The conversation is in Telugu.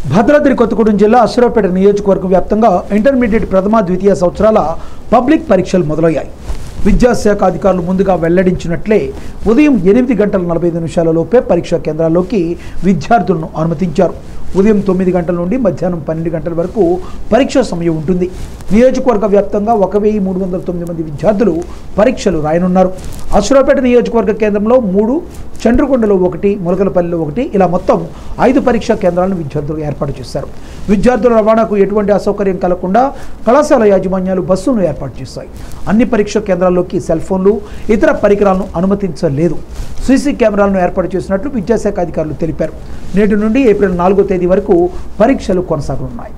భద్రాద్రి కొత్తగూడెం జిల్లా అశ్వరావుపేట నియోజకవర్గం వ్యాప్తంగా ఇంటర్మీడియట్ ప్రథమ ద్వితీయ సంవత్సరాల పబ్లిక్ పరీక్షలు మొదలయ్యాయి. విద్యాశాఖ అధికారులు ముందుగా వెల్లడించినట్లే ఉదయం 8:45 లోపే పరీక్షా కేంద్రాల్లోకి విద్యార్థులను అనుమతించారు. ఉదయం 9 గంటల నుండి మధ్యాహ్నం 12 గంటల వరకు పరీక్షా సమయం ఉంటుంది. నియోజకవర్గ వ్యాప్తంగా 1309 మంది విద్యార్థులు పరీక్షలు రాయనున్నారు. అశ్వరావుపేట నియోజకవర్గ కేంద్రంలో 3, చండ్రకొండలో 1, ములకలపల్లిలో 1 ఇలా మొత్తం 5 పరీక్షా కేంద్రాలను విద్యార్థులు ఏర్పాటు చేశారు. విద్యార్థుల రవాణాకు ఎటువంటి అసౌకర్యం కలగకుండా కళాశాల యాజమాన్యాలు బస్సులను ఏర్పాటు చేశాయి. అన్ని పరీక్షా కేంద్రాల్లోకి సెల్ ఫోన్లు, ఇతర పరికరాలను అనుమతించలేదు. సీసీ కెమెరాలను ఏర్పాటు చేసినట్లు విద్యాశాఖ అధికారులు తెలిపారు. నేటి నుండి ఏప్రిల్ 4వ తేదీ వరకు పరీక్షలు కొనసాగనున్నాయి.